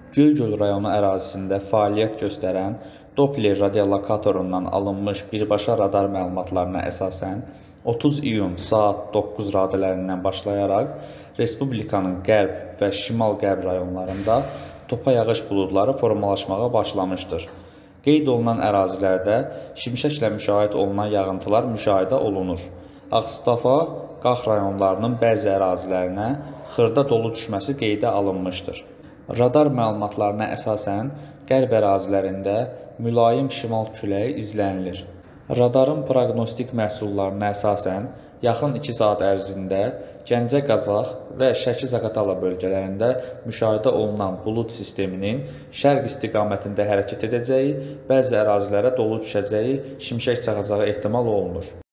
Göygöl rayonu ərazisində fəaliyyət göstərən Doppler radiolokatorundan alınmış birbaşa radar məlumatlarına əsasən 30 iyun saat 9 radələrindən başlayaraq Respublikanın qərb və şimal-qərb rayonlarında topa yağış buludları formalaşmağa başlamışdır. Qeyd olunan ərazilərdə şimşəklə müşahidə olunan yağıntılar müşahidə olunur. Ağstafa, Qax rayonlarının bəzi ərazilərinə xırda dolu düşməsi qeydə alınmışdır. Radar məlumatlarına əsasən qərb ərazilərində mülayim şimal küləyi izlənilir. Radarın proqnostik məhsullarına əsasən yaxın 2 saat ərzində Gəncə, Qazax və Şəki-Zaqatala bölgələrində müşahidə olunan bulud sisteminin şərq istiqamətində hərəkət edəcəyi, bəzi ərazilərə dolu düşəcəyi, şimşək çaxacağı ehtimal olunur.